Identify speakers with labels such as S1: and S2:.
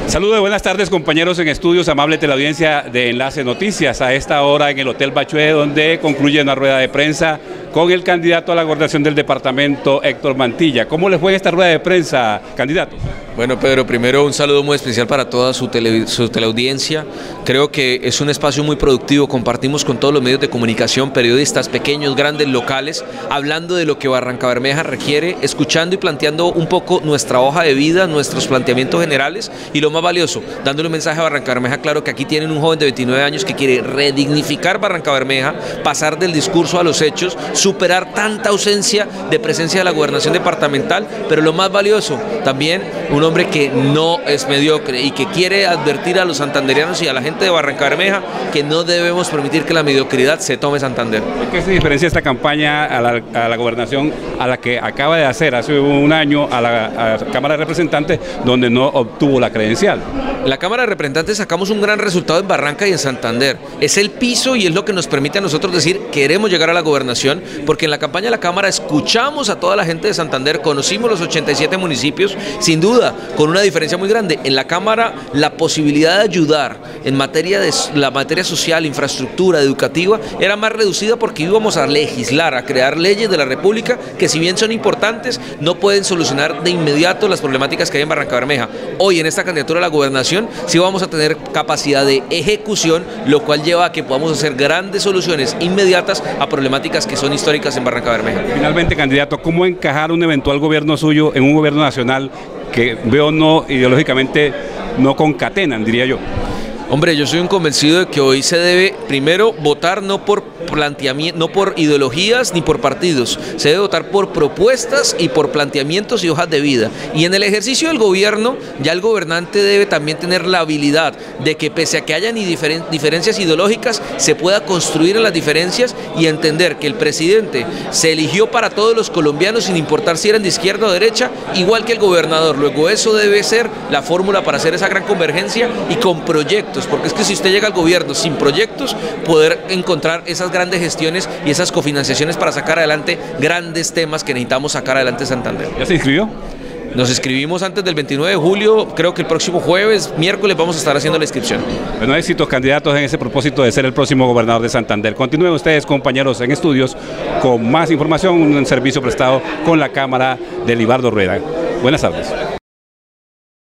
S1: Saludos, buenas tardes compañeros en estudios, amable teleaudiencia de Enlace Noticias. A esta hora en el Hotel Bachué, donde concluye una rueda de prensa con el candidato a la gobernación del departamento, Héctor Mantilla. ¿Cómo le fue en esta rueda de prensa, candidato?
S2: Bueno, Pedro, primero un saludo muy especial para toda su teleaudiencia. Creo que es un espacio muy productivo, compartimos con todos los medios de comunicación, periodistas pequeños, grandes, locales, hablando de lo que Barrancabermeja requiere, escuchando y planteando un poco nuestra hoja de vida, nuestros planteamientos generales y lo más valioso, dándole un mensaje a Barrancabermeja claro que aquí tienen un joven de 29 años que quiere redignificar Barrancabermeja, pasar del discurso a los hechos, superar tanta ausencia de presencia de la gobernación departamental, pero lo más valioso, también un hombre que no es mediocre y que quiere advertir a los santandereanos y a la gente de Barrancabermeja que no debemos permitir que la mediocridad se tome Santander.
S1: ¿Qué se diferencia esta campaña a la gobernación a la que acaba de hacer hace un año a la Cámara de Representantes, donde no obtuvo la credencial?
S2: En la Cámara de Representantes sacamos un gran resultado en Barranca y en Santander. Es el piso y es lo que nos permite a nosotros decir queremos llegar a la gobernación, porque en la campaña de la Cámara escuchamos a toda la gente de Santander, conocimos los 87 municipios, sin duda, con una diferencia muy grande. En la Cámara la posibilidad de ayudar en materia de la materia social, infraestructura, educativa, era más reducida porque íbamos a legislar, a crear leyes de la República que si bien son importantes, no pueden solucionar de inmediato las problemáticas que hay en Barrancabermeja. Hoy en esta candidatura a la gobernación sí vamos a tener capacidad de ejecución, lo cual lleva a que podamos hacer grandes soluciones inmediatas a problemáticas que son históricas en Barrancabermeja.
S1: Finalmente, candidato, ¿cómo encajar un eventual gobierno suyo en un gobierno nacional que veo no ideológicamente no concatenan, diría yo?
S2: Hombre, yo soy un convencido de que hoy se debe primero votar no por planteamiento, no por ideologías ni por partidos, se debe votar por propuestas y por planteamientos y hojas de vida. Y en el ejercicio del gobierno, ya el gobernante debe también tener la habilidad de que pese a que hayan diferencias ideológicas, se pueda construir en las diferencias y entender que el presidente se eligió para todos los colombianos sin importar si eran de izquierda o derecha, igual que el gobernador. Luego eso debe ser la fórmula para hacer esa gran convergencia y con proyectos, porque es que si usted llega al gobierno sin proyectos, poder encontrar esas grandes gestiones y esas cofinanciaciones para sacar adelante grandes temas que necesitamos sacar adelante en Santander.
S1: ¿Ya se inscribió?
S2: Nos inscribimos antes del 29 de julio, creo que el próximo jueves, miércoles vamos a estar haciendo la inscripción.
S1: Bueno, éxitos candidatos en ese propósito de ser el próximo gobernador de Santander. Continúen ustedes, compañeros, en estudios con más información, un servicio prestado con la cámara de Libardo Rueda. Buenas tardes.